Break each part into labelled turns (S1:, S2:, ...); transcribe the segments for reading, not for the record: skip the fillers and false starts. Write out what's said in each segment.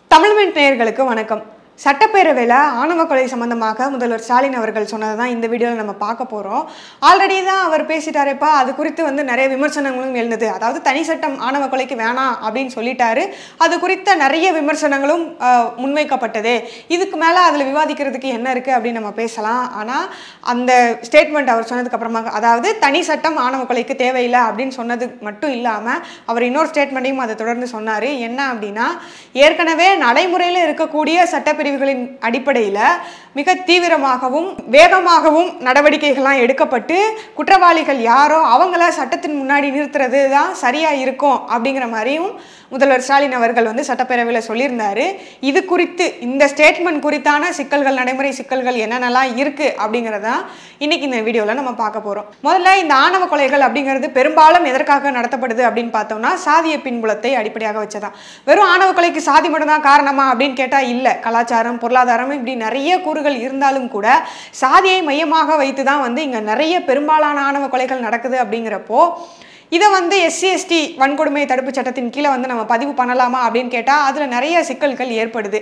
S1: தமிழ்மெண்ட் நேயர்களுக்கு வணக்கம். சட்டப்பேரவையில் ஆணவ கொலை சம்பந்தமாக முதல்வர் ஸ்டாலின் அவர்கள் சொன்னது தான் இந்த வீடியோவில் நம்ம பார்க்க போகிறோம். ஆல்ரெடி தான் அவர் பேசிட்டாரேப்பா, அது குறித்து நிறைய விமர்சனங்களும் எழுந்தது. அதாவது தனி சட்டம் ஆணவ கொலைக்கு வேணாம் அப்படின்னு சொல்லிட்டாரு. அது குறித்த நிறைய விமர்சனங்களும் முன்வைக்கப்பட்டது. இதுக்கு மேலே அதில் விவாதிக்கிறதுக்கு என்ன இருக்குது அப்படின்னு நம்ம பேசலாம். ஆனால் அந்த ஸ்டேட்மெண்ட் அவர் சொன்னதுக்கு அப்புறமா, அதாவது தனி சட்டம் ஆணவ கொலைக்கு தேவையில்லை அப்படின்னு சொன்னது மட்டும் இல்லாமல் அவர் இன்னொரு ஸ்டேட்மெண்ட்டையும் அதை தொடர்ந்து சொன்னார். என்ன அப்படின்னா, ஏற்கனவே நடைமுறையில் இருக்கக்கூடிய சட்டப்பிரிவுகளின் அடிப்படையில் மிக தீவிரமாகவும் வேகமாகவும் நடவடிக்கைகள்லாம் எடுக்கப்பட்டு குற்றவாளிகள் யாரோ அவங்கள சட்டத்தின் முன்னாடி நிறுத்துறது தான் சரியாக இருக்கும் அப்படிங்கிற மாதிரியும் முதல்வர் ஸ்டாலின் அவர்கள் சட்டப்பேரவையில் சொல்லியிருந்தாரு. இது குறித்து இந்த ஸ்டேட்மெண்ட் குறித்தான சிக்கல்கள், நடைமுறை சிக்கல்கள் என்னென்னலாம் இருக்குது அப்படிங்கிறதா இன்னைக்கு இந்த வீடியோவில் நம்ம பார்க்க போகிறோம். முதல்ல இந்த ஆணவ கொலைகள் அப்படிங்கிறது பெரும்பாலும் எதற்காக நடத்தப்படுது அப்படின்னு பார்த்தோம்னா, சாதிய பின்புலத்தை அடிப்படையாக வச்சதான். வெறும் ஆணவ கொலைக்கு சாதி மட்டும்தான் காரணமா அப்படின்னு கேட்டால் இல்லை. கலாச்சாரம், பொருளாதாரம், இப்படி நிறைய கூறுகள் இருந்தாலும் கூட சாதியை மையமாக வைத்து தான் இங்கே நிறைய பெரும்பாலான ஆணவ கொலைகள் நடக்குது. அப்படிங்கிறப்போ இதை SC/ST வன்கொடுமை தடுப்பு சட்டத்தின் கீழே நம்ம பதிவு பண்ணலாமா அப்படின்னு கேட்டால் அதில் நிறைய சிக்கல்கள் ஏற்படுது.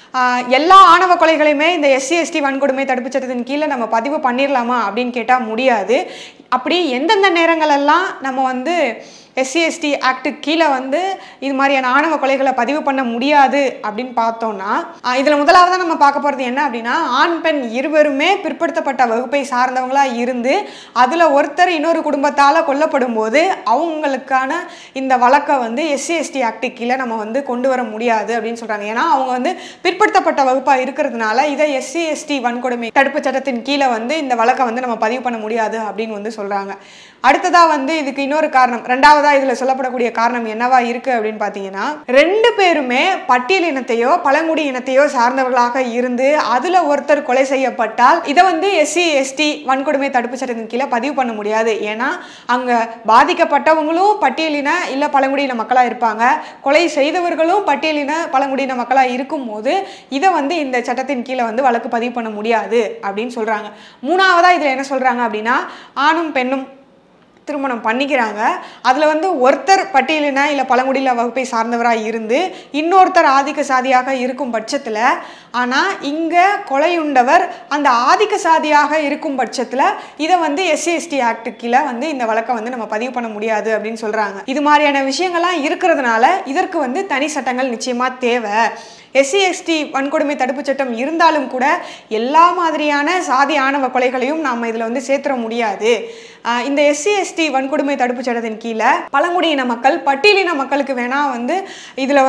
S1: எல்லா ஆணவ கொலைகளையுமே இந்த SC/ST வன்கொடுமை தடுப்பு சட்டத்தின் கீழே நம்ம பதிவு பண்ணிடலாமா அப்படின்னு கேட்டால் முடியாது. அப்படி எந்தெந்த நேரங்களெல்லாம் நம்ம SC/ST ஆக்டுக்கு கீழே இது மாதிரியான ஆணவ கொலைகளை பதிவு பண்ண முடியாது அப்படின்னு பார்த்தோம்னா, இதில் முதலாவது நம்ம பார்க்க போகிறது என்ன அப்படின்னா, ஆண் பெண் இருவருமே பிற்படுத்தப்பட்ட வகுப்பை சார்ந்தவங்களாக இருந்து அதில் ஒருத்தர் இன்னொரு குடும்பத்தால் கொல்லப்படும் போது அவங்களுக்கான இந்த வழக்கை SC/ST ஆக்டுக்கு கீழே நம்ம கொண்டு வர முடியாது அப்படின்னு சொல்கிறாங்க. ஏன்னா அவங்க பிற்படுத்தப்பட்ட வகுப்பாக இருக்கிறதுனால இதை SC/ST வன்கொடுமை தடுப்பு சட்டத்தின் கீழே இந்த வழக்கை நம்ம பதிவு பண்ண முடியாது அப்படின்னு சொல்கிறாங்க. அடுத்ததாக இதுக்கு இன்னொரு காரணம், ரெண்டாவதாக இதில் சொல்லப்படக்கூடிய காரணம் என்னவா இருக்குது அப்படின்னு பார்த்தீங்கன்னா, ரெண்டு பேருமே பட்டியல் இனத்தையோ பழங்குடி இனத்தையோ சார்ந்தவர்களாக இருந்து அதில் ஒருத்தர் கொலை செய்யப்பட்டால் இதை SC/ST வன்கொடுமை தடுப்பு சட்டத்தின் கீழே பதிவு பண்ண முடியாது. ஏன்னா அங்கே பாதிக்கப்பட்டவங்களும் பட்டியலின இல்லை பழங்குடியின மக்களாக இருப்பாங்க, கொலை செய்தவர்களும் பட்டியலின பழங்குடியின மக்களாக இருக்கும்போது இதை இந்த சட்டத்தின் கீழே வழக்கு பதிவு பண்ண முடியாது அப்படின்னு சொல்கிறாங்க. மூணாவதாக இதில் என்ன சொல்கிறாங்க அப்படின்னா, ஆணும் பெண்ணும் திருமணம் பண்ணிக்கிறாங்க. அதில் ஒருத்தர் பட்டியலின இல்லை பழங்குடியின வகுப்பை சார்ந்தவராக இருந்து இன்னொருத்தர் ஆதிக்க சாதியாக இருக்கும் பட்சத்தில், ஆனால் இங்கே கொலையுண்டவர் அந்த ஆதிக்க சாதியாக இருக்கும் பட்சத்தில் இதை SC/ST ஆக்டுக்கு கீழே இந்த வழக்கை நம்ம பதிவு பண்ண முடியாது அப்படின்னு சொல்கிறாங்க. இது மாதிரியான விஷயங்கள்லாம் இருக்கிறதுனால இதற்கு தனி சட்டங்கள் நிச்சயமாக தேவை. SC/ST வன்கொடுமை தடுப்பு சட்டம் இருந்தாலும் கூட எல்லா மாதிரியான சாதி ஆணவ கொலைகளையும் நாம் இதில் சேர்த்துட முடியாது. இந்த SC/ST வன்கொடுமை தடுப்பு சட்டத்தின் கீழே பழங்குடியின மக்கள் பட்டியலின மக்களுக்கு வேணால் இதில்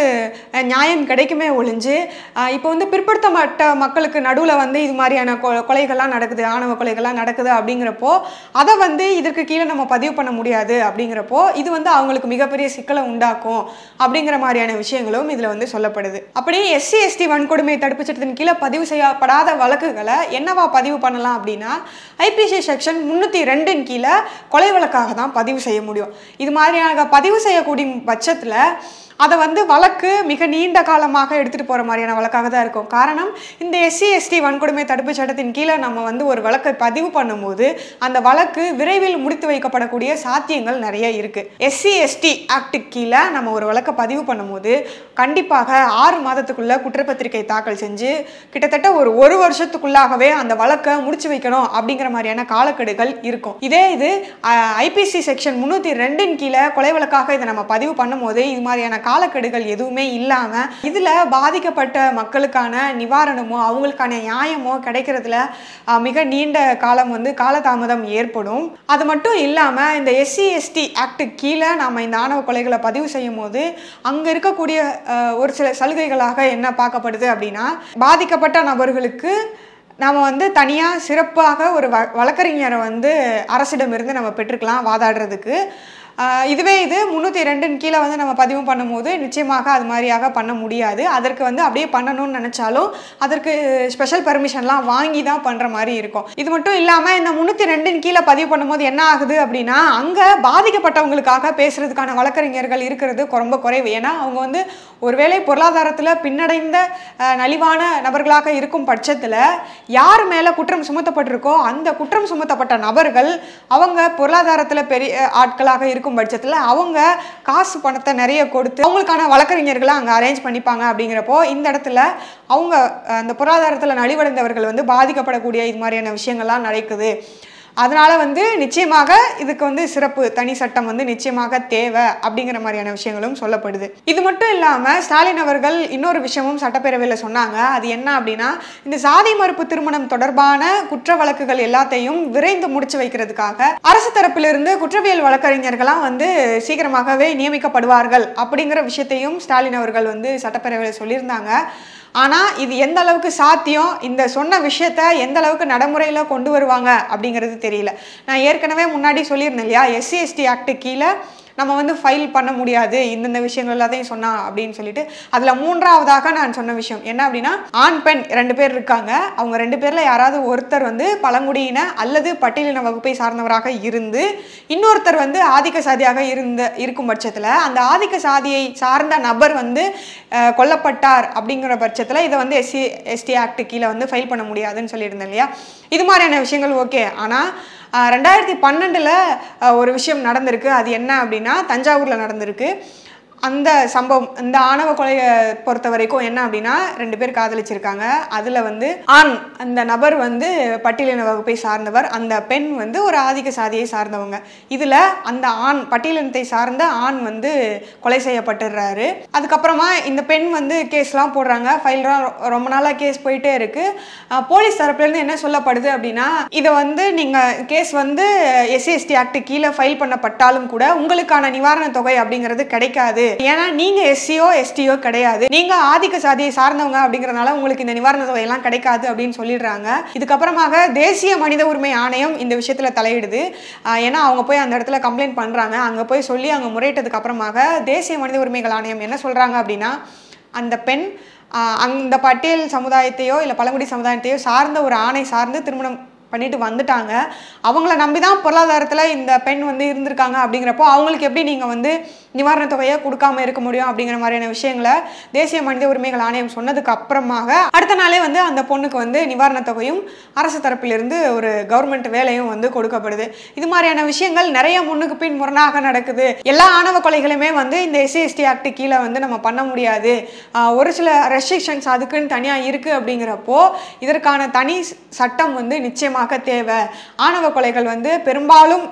S1: நியாயம் கிடைக்குமே ஒழிஞ்சு, இப்போ பிற்படுத்தப்பட்ட மக்களுக்கு நடுவில் இது மாதிரியான கொலைகள்லாம் நடக்குது, ஆணவ கொலைகள்லாம் நடக்குது அப்படிங்கிறப்போ அதை இதற்கு கீழே நம்ம பதிவு பண்ண முடியாது. அப்படிங்கிறப்போ இது அவங்களுக்கு மிகப்பெரிய சிக்கலை உண்டாக்கும் அப்படிங்கிற மாதிரியான விஷயங்களும் இதில் சொல்லப்படுது. அப்படி SC/ST வன்கொடுமை தடுப்பு சட்டத்தின் கீழே பதிவு செய்யப்படாத வழக்குகளை என்னவா பதிவு பண்ணலாம் அப்படின்னா, IPC செக்ஷன் 302 கீழே கொலை வழக்காக தான் பதிவு செய்ய முடியும். இது மாதிரியான பதிவு செய்யக்கூடிய பட்சத்தில் அதை வழக்கு மிக நீண்ட காலமாக எடுத்துகிட்டு போகிற மாதிரியான வழக்காக தான் இருக்கும். காரணம், இந்த SC/ST வன்கொடுமை தடுப்பு சட்டத்தின் கீழே நம்ம ஒரு வழக்கை பதிவு பண்ணும்போது அந்த வழக்கு விரைவில் முடித்து வைக்கப்படக்கூடிய சாத்தியங்கள் நிறைய இருக்குது. SC/ST ஆக்டுக்கு கீழே நம்ம ஒரு வழக்கை பதிவு பண்ணும்போது கண்டிப்பாக 6 மாதத்துக்குள்ளே குற்றப்பத்திரிகை தாக்கல் செஞ்சு கிட்டத்தட்ட ஒரு வருஷத்துக்குள்ளாகவே அந்த வழக்கை முடிச்சு வைக்கணும் அப்படிங்கிற மாதிரியான காலக்கெடுகள் இருக்கும். இதே இது IPC செக்ஷன் 302 கீழே கொலை வழக்காக இதை நம்ம பதிவு பண்ணும்போது இது மாதிரியான காலக்கெடுகள் எதுவுமே இல்லாமல் இதில் பாதிக்கப்பட்ட மக்களுக்கான நிவாரணமோ அவங்களுக்கான நியாயமோ கிடைக்கிறதுல மிக நீண்ட காலம் காலதாமதம் ஏற்படும். அது மட்டும் இல்லாமல் இந்த SC/ST ஆக்டுக்கு கீழே நாம் இந்த ஆணவ கொலைகளை பதிவு செய்யும் போது அங்கே இருக்கக்கூடிய ஒரு சில சலுகைகளாக என்ன பார்க்கப்படுது அப்படின்னா, பாதிக்கப்பட்ட நபர்களுக்கு நாம் தனியாக சிறப்பாக ஒரு வழக்கறிஞரை அரசிடமிருந்து நம்ம பெற்றுக்கலாம் வாதாடுறதுக்கு. இதுவே இது 302 கீழே நம்ம பதிவு பண்ணும்போது நிச்சயமாக அது மாதிரியாக பண்ண முடியாது. அதற்கு அப்படியே பண்ணணும்னு நினச்சாலும் அதற்கு ஸ்பெஷல் பர்மிஷன்லாம் வாங்கி தான் பண்ணுற மாதிரி இருக்கும். இது மட்டும் இல்லாமல் இந்த 302 கீழே பதிவு பண்ணும்போது என்ன ஆகுது அப்படின்னா, அங்கே பாதிக்கப்பட்டவங்களுக்காக பேசுகிறதுக்கான வழக்கறிஞர்கள் இருக்கிறது ரொம்ப குறைவு. ஏன்னா அவங்க ஒருவேளை பொருளாதாரத்தில் பின்னடைந்த நலிவான நபர்களாக இருக்கும் பட்சத்தில் யார் மேலே குற்றம் சுமத்தப்பட்டிருக்கோ அந்த குற்றம் சுமத்தப்பட்ட நபர்கள் அவங்க பொருளாதாரத்தில் பெரிய ஆட்களாக இருக்கும் பட்சத்தில் அவங்க காசு பணத்தை நிறைய கொடுத்து அவங்களுக்கான வழக்கறிஞர்களை அங்கே அரேஞ்ச் பண்ணிப்பாங்க. அப்படிங்கிறப்போ இந்த இடத்துல அவங்க அந்த பொருளாதாரத்தில் நலிவடைந்தவர்கள் வந்து பாதிக்கப்படக்கூடிய இது மாதிரியான விஷயங்கள்லாம் நடக்குது. அதனால வந்து நிச்சயமாக இதுக்கு வந்து சிறப்பு தனி சட்டம் வந்து நிச்சயமாக தேவை அப்படிங்கிற மாதிரியான விஷயங்களும் சொல்லப்படுது. இது மட்டும் இல்லாமல் ஸ்டாலின் அவர்கள் இன்னொரு விஷயமும் சட்டப்பேரவையில் சொன்னாங்க. அது என்ன அப்படின்னா, இந்த சாதி மறுப்பு திருமணம் தொடர்பான குற்ற வழக்குகள் எல்லாத்தையும் விரைந்து முடிச்சு வைக்கிறதுக்காக அரசு தரப்பிலிருந்து குற்றவியல் வழக்கறிஞர்களாம் வந்து சீக்கிரமாகவே நியமிக்கப்படுவார்கள் அப்படிங்கிற விஷயத்தையும் ஸ்டாலின் அவர்கள் வந்து சட்டப்பேரவையில் சொல்லியிருந்தாங்க. ஆனால் இது எந்த அளவுக்கு சாத்தியம், இந்த சொன்ன விஷயத்த எந்த அளவுக்கு நடைமுறையில் கொண்டு வருவாங்க அப்படிங்கிறது தெரியல. நான் ஏற்கனவே முன்னாடி சொல்லியிருந்தேன் இல்லையா, SC ST ஆக்ட் கீழே நம்ம வந்து ஃபைல் பண்ண முடியாது இந்தந்த விஷயங்கள் எல்லாத்தையும் சொன்னா அப்படின்னு சொல்லிட்டு, அதில் மூன்றாவதாக நான் சொன்ன விஷயம் என்ன அப்படின்னா, ஆண் பெண் 2 பேர் இருக்காங்க. அவங்க 2 பேரில் யாராவது ஒருத்தர் வந்து பழங்குடியின அல்லது பட்டியலின வகுப்பை சார்ந்தவராக இருந்து இன்னொருத்தர் வந்து ஆதிக்க சாதியாக இருக்கும் பட்சத்தில் அந்த ஆதிக்க சாதியை சார்ந்த நபர் வந்து கொல்லப்பட்டார் அப்படிங்கிற பட்சத்தில் இதை வந்து SC ST ஆக்ட் கீழே வந்து ஃபைல் பண்ண முடியாதுன்னு சொல்லியிருந்தேன் இல்லையா. இது மாதிரியான விஷயங்கள் ஓகே. ஆனால் 2012 ஒரு விஷயம் நடந்திருக்கு. அது என்ன அப்படின்னா, தஞ்சாவூரில் நடந்திருக்கு. அந்த சம்பவம், இந்த ஆணவ கொலையை பொறுத்த வரைக்கும் என்ன அப்படின்னா, 2 பேர் காதலிச்சிருக்காங்க. அதில் வந்து ஆண் அந்த நபர் வந்து பட்டியலின வகுப்பை சார்ந்தவர், அந்த பெண் வந்து ஒரு ஆதிக்க சாதியை சார்ந்தவங்க. இதில் அந்த ஆண் பட்டியலினத்தை சார்ந்த ஆண் வந்து கொலை செய்யப்பட்டுடுறாரு. அதுக்கப்புறமா இந்த பெண் வந்து கேஸ்லாம் போடுறாங்க. ஃபைல்லாம் ரொம்ப நாளாக கேஸ் போயிட்டே இருக்கு. போலீஸ் தரப்புலேருந்து என்ன சொல்லப்படுது அப்படின்னா, இதை வந்து நீங்கள் கேஸ் வந்து SC ST ஆக்ட் கீழே ஃபைல் பண்ணப்பட்டாலும் கூட உங்களுக்கான நிவாரண தொகை அப்படிங்கிறது கிடைக்காது. ஏன்னா நீங்க SCO STO கிடையாது, நீங்க ஆதிக்க சாதியை சார்ந்தவங்க அப்படிங்கறதுனால உங்களுக்கு இந்த நிவாரண தொகை எல்லாம் கிடைக்காது அப்படின்னு சொல்லிடுறாங்க. இதுக்கப்புறமாக தேசிய மனித உரிமை ஆணையம் இந்த விஷயத்துல தலையிடுது. ஏன்னா அவங்க போய் அந்த இடத்துல கம்ப்ளைண்ட் பண்றாங்க. அங்க போய் சொல்லி அங்க முறையிட்டதுக்கு அப்புறமாக தேசிய மனித உரிமைகள் ஆணையம் என்ன சொல்றாங்க அப்படின்னா, அந்த பெண் அந்த பட்டியல் சமுதாயத்தையோ இல்லை பழங்குடி சமுதாயத்தையோ சார்ந்த ஒரு ஆணை சார்ந்து திருமணம் பண்ணிட்டு வந்துட்டாங்க. அவங்கள நம்பி தான் பொருளாதாரத்தில் இந்த பெண் வந்து இருந்திருக்காங்க. அப்படிங்கிறப்போ அவங்களுக்கு எப்படி நீங்கள் வந்து நிவாரண தொகையை கொடுக்காம இருக்க முடியும் அப்படிங்கிற மாதிரியான விஷயங்களை தேசிய மனித உரிமைகள் ஆணையம் சொன்னதுக்கு அப்புறமாக அடுத்த நாளே வந்து அந்த பொண்ணுக்கு வந்து நிவாரண தொகையும் அரசு தரப்பிலிருந்து ஒரு கவர்மெண்ட் வேலையும் வந்து கொடுக்கப்படுது. இது மாதிரியான விஷயங்கள் நிறைய முன்னுக்கு பின் முரணாக நடக்குது. எல்லா ஆணவ கொலைகளுமே வந்து இந்த SC ST ஆக்ட் கீழே வந்து நம்ம பண்ண முடியாது, ஒரு சில ரெஸ்ட்ரிக்ஷன்ஸ் அதுக்குன்னு தனியாக இருக்குது. அப்படிங்கிறப்போ இதற்கான தனி சட்டம் வந்து நிச்சயமாக தேவை. ஆணவ கொலைகள் வந்து பெரும்பாலும்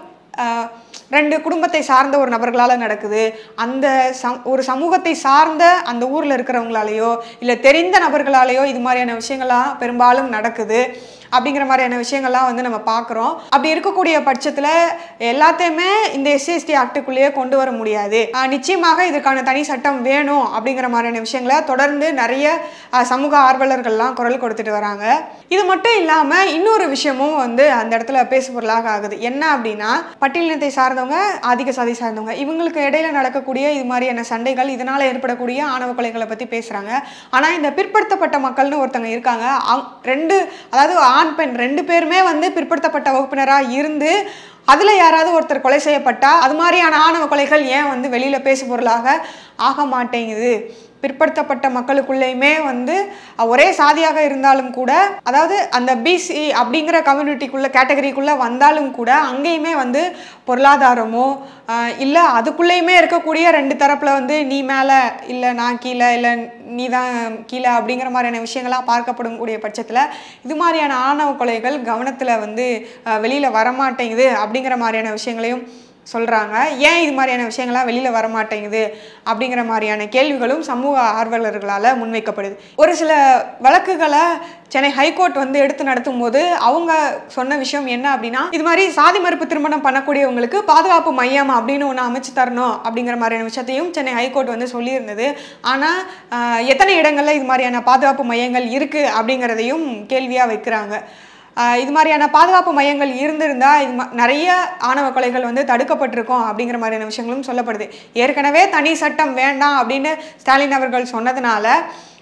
S1: 2 குடும்பத்தை சார்ந்த ஒரு நபர்களால் நடக்குது. அந்த ஒரு சமூகத்தை சார்ந்த அந்த ஊரில் இருக்கிறவங்களாலேயோ இல்லை தெரிந்த நபர்களாலேயோ இது மாதிரியான விஷயங்கள்லாம் பெரும்பாலும் நடக்குது. அப்படிங்கிற மாதிரியான விஷயங்கள்லாம் வந்து நம்ம பார்க்குறோம். அப்படி இருக்கக்கூடிய பட்சத்தில் எல்லாத்தையுமே இந்த SC ST ஆக்டுக்குள்ளேயே கொண்டு வர முடியாது. நிச்சயமாக இதுக்கான தனி சட்டம் வேணும் அப்படிங்கிற மாதிரியான விஷயங்களை தொடர்ந்து நிறைய சமூக ஆர்வலர்கள்லாம் குரல் கொடுத்துட்டு வராங்க. இது மட்டும் இல்லாமல் இன்னொரு விஷயமும் வந்து அந்த இடத்துல பேசுபொருளாக ஆகுது. என்ன அப்படின்னா, பட்டியலினத்தை சார்ந்தவங்க ஆதிக்க சாதி சார்ந்தவங்க இவங்களுக்கு இடையில நடக்கக்கூடிய இது மாதிரியான சண்டைகள், இதனால் ஏற்படக்கூடிய ஆணவ கொலைகளை பற்றி பேசுகிறாங்க. ஆனால் இந்த பிற்படுத்தப்பட்ட மக்கள்னு ஒருத்தவங்க இருக்காங்க. அதாவது ஆண் பெண் 2 பேருமே வந்து பிற்படுத்தப்பட்ட வகுப்பினராக இருந்து அதில் யாராவது ஒருத்தர் கொலை செய்யப்பட்டா அது மாதிரியான ஆணவ கொலைகள் ஏன் வந்து வெளியில் பேசு பொருளாக ஆக மாட்டேங்குது? பிற்படுத்தப்பட்ட மக்களுக்குள்ளேயுமே வந்து ஒரே சாதியாக இருந்தாலும் கூட, அதாவது அந்த BC அப்படிங்கிற கம்யூனிட்டிக்குள்ள கேட்டகரிக்குள்ளே வந்தாலும் கூட அங்கேயுமே வந்து பொருளாதாரமோ இல்லை அதுக்குள்ளேயுமே இருக்கக்கூடிய 2 தரப்பில் வந்து நீ மேலே இல்லை நான் கீழே இல்லை நீ தான் கீழே அப்படிங்கிற மாதிரியான விஷயங்கள்லாம் பார்க்கப்படும் கூடிய பட்சத்தில் இது மாதிரியான ஆணவ கொலைகள் கவனத்தில் வந்து வெளியில் வரமாட்டேங்குது அப்படிங்கிற மாதிரியான விஷயங்களையும் சொல்கிறாங்க. ஏன் இது மாதிரியான விஷயங்கள்லாம் வெளியில் வரமாட்டேங்குது அப்படிங்கிற மாதிரியான கேள்விகளும் சமூக ஆர்வலர்களால் முன்வைக்கப்படுது. ஒரு சில வழக்குகளை சென்னை ஹைகோர்ட் வந்து எடுத்து நடத்தும் போது அவங்க சொன்ன விஷயம் என்ன அப்படின்னா, இது மாதிரி சாதி மறுப்பு திருமணம் பண்ணக்கூடியவங்களுக்கு பாதுகாப்பு மையம் அப்படின்னு ஒன்று அமைச்சு தரணும் அப்படிங்கிற மாதிரியான விஷயத்தையும் சென்னை ஹைகோர்ட் வந்து சொல்லியிருந்தது. ஆனால் எத்தனை இடங்களில் இது மாதிரியான பாதுகாப்பு மையங்கள் இருக்குது அப்படிங்கிறதையும் கேள்வியாக வைக்கிறாங்க. இது மாதிரியான பாதுகாப்பு மையங்கள் இருந்திருந்தால் இது நிறைய ஆணவ கொலைகள் வந்து தடுக்கப்பட்டிருக்கும் அப்படிங்கிற மாதிரியான விஷயங்களும் சொல்லப்படுது. ஏற்கனவே தனி சட்டம் வேண்டாம் அப்படின்னு ஸ்டாலின் அவர்கள் சொன்னதுனால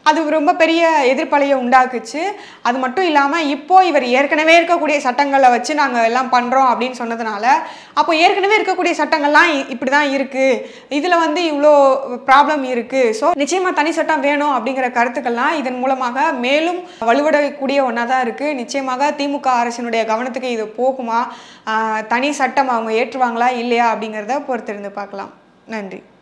S1: அது ரொம்ப பெரிய எதிர்ப்பலையை உண்டாக்குச்சு. அது மட்டும் இல்லாமல் இப்போ இவர் ஏற்கனவே இருக்கக்கூடிய சட்டங்களை வச்சு நாங்கள் எல்லாம் பண்ணுறோம் அப்படின்னு சொன்னதுனால, அப்போ ஏற்கனவே இருக்கக்கூடிய சட்டங்கள்லாம் இப்படி தான் இருக்குது, இதில் வந்து இவ்வளோ ப்ராப்ளம் இருக்குது, ஸோ நிச்சயமாக தனி சட்டம் வேணும் அப்படிங்கிற கருத்துக்கள்லாம் இதன் மூலமாக மேலும் வலுவடையக்கூடிய ஒன்றா தான் இருக்குது. நிச்சயமாக திமுக அரசினுடைய கவனத்துக்கு இது போகுமா, தனி சட்டம் அவங்க ஏற்றுவாங்களா இல்லையா அப்படிங்கிறத பொறுத்திருந்து பார்க்கலாம். நன்றி.